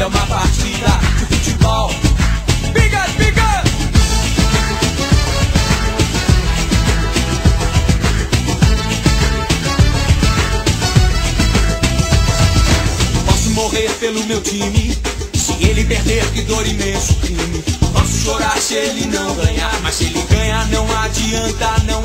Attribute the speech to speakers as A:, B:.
A: uma partida de futebol. Biga, biga! Posso morrer pelo meu time, se ele perder, que dor, imenso crime. Posso chorar se ele não ganhar, mas se ele ganhar não adianta, não